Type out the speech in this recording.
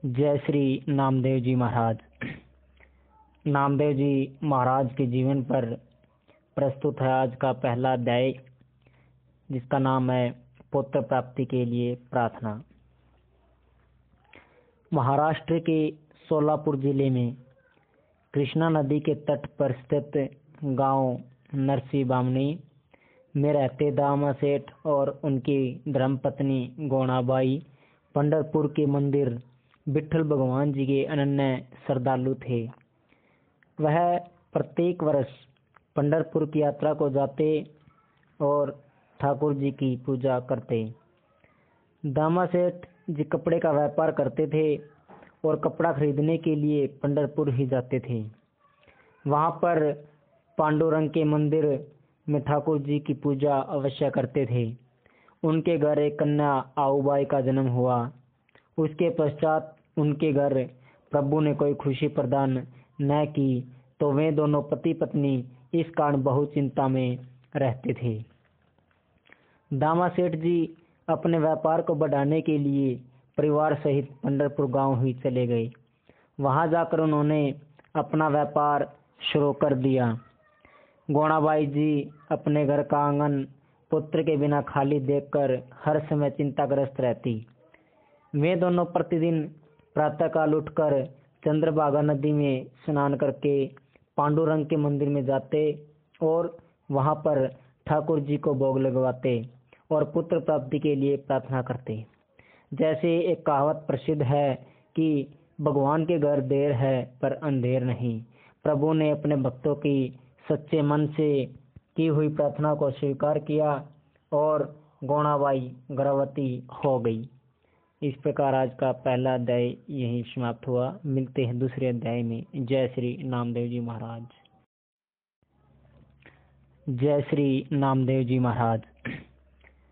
जय श्री नामदेव जी महाराज। नामदेव जी महाराज के जीवन पर प्रस्तुत है आज का पहला अध्याय, जिसका नाम है पुत्र प्राप्ति के लिए प्रार्थना। महाराष्ट्र के सोलापुर जिले में कृष्णा नदी के तट पर स्थित गांव नरसी बामनी में रहते दामा सेठ और उनकी धर्मपत्नी गोणाबाई पंढरपुर के मंदिर विठल भगवान जी के अनन्य श्रद्धालु थे। वह प्रत्येक वर्ष पंढरपुर की यात्रा को जाते और ठाकुर जी की पूजा करते। दामा सेठ जी कपड़े का व्यापार करते थे और कपड़ा खरीदने के लिए पंढरपुर ही जाते थे। वहां पर पांडुरंग के मंदिर में ठाकुर जी की पूजा अवश्य करते थे। उनके घर एक कन्या आऊबाई का जन्म हुआ। उसके पश्चात उनके घर प्रभु ने कोई खुशी प्रदान न की तो वे दोनों पति पत्नी इस कारण बहुत चिंता में रहते थे। दामा सेठ जी अपने व्यापार को बढ़ाने के लिए परिवार सहित पंढरपुर गांव ही चले गए। वहां जाकर उन्होंने अपना व्यापार शुरू कर दिया। गोणाबाई जी अपने घर का आंगन पुत्र के बिना खाली देखकर हर समय चिंताग्रस्त रहती। वे दोनों प्रतिदिन प्रातःकाल उठकर चंद्रभागा नदी में स्नान करके पांडुरंग के मंदिर में जाते और वहां पर ठाकुर जी को भोग लगवाते और पुत्र प्राप्ति के लिए प्रार्थना करते। जैसे एक कहावत प्रसिद्ध है कि भगवान के घर देर है पर अंधेर नहीं। प्रभु ने अपने भक्तों की सच्चे मन से की हुई प्रार्थना को स्वीकार किया और गोणाबाई गर्भवती हो गई। इस प्रकार आज का पहला अध्याय यहीं समाप्त हुआ। मिलते हैं दूसरे अध्याय में। जय श्री नामदेव जी महाराज। जय श्री नामदेव जी महाराज।